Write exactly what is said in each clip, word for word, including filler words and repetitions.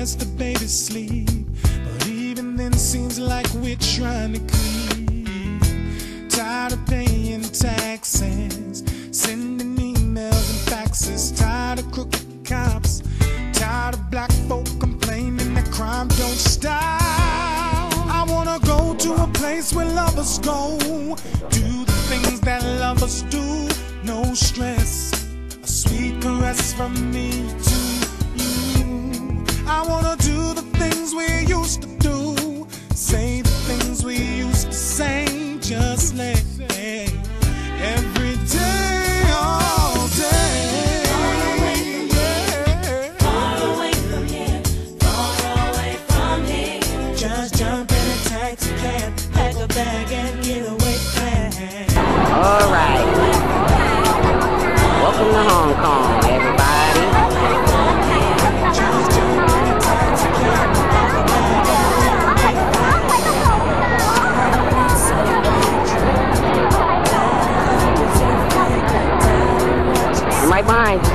rest the baby sleep, but even then seems like we're trying to creep. Tired of paying taxes, sending emails and faxes. Tired of crooked cops, tired of black folk complaining that crime don't stop. I wanna go to a place where lovers go, do the things that lovers do. No stress, a sweet caress from me to you. I wanna do the things we used to do, say the things we used to say, just let every day, all day. Far away from here, far away from here, far away from here. Just jump in a taxi cab, pack a bag and get away fast. All right. Welcome to Hong Kong, everybody. Just jump in a taxi cab, pack a bag and get away fast. I'm right behind you.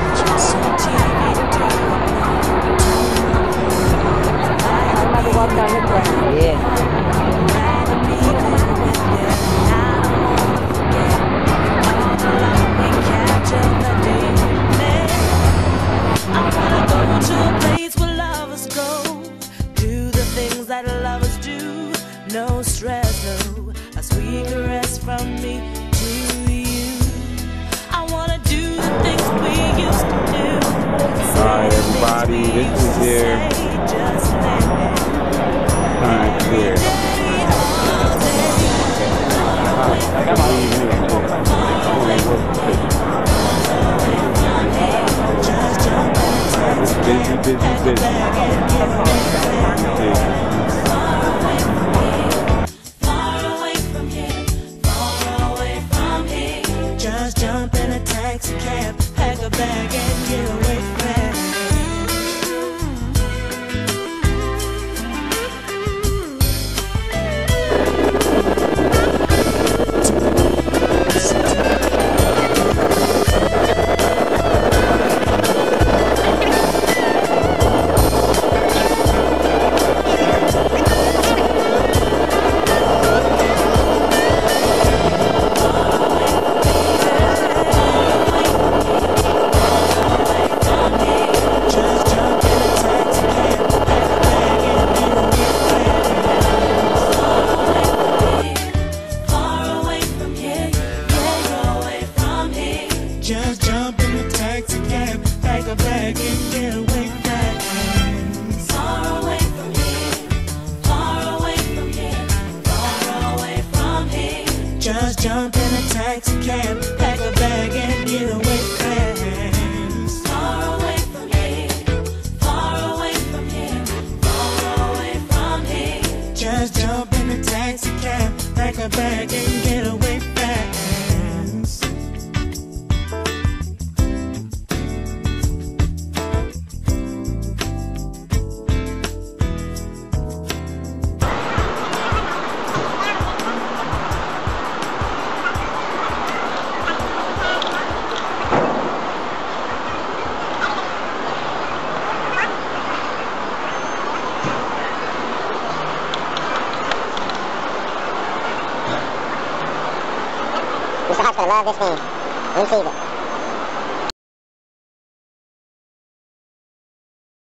Everybody walk down this way. Yeah. No stress, no, a sweet caress from me to you. I wanna do the things we used to do. Alright everybody, this is your time here. Busy, busy, busy. Just jump in a taxi cab, pack a bag and get away fast. Just jump in the taxi cab, pack a bag and get away fast. Far away from here, far away from here, far away from here. Just jump in a taxi cab, pack a bag and get away fast. Far away from here, far away from here, far away from here. Just jump in a taxi cab, pack a bag and get away fast. Mister Hudson, I love this thing. Let me see it.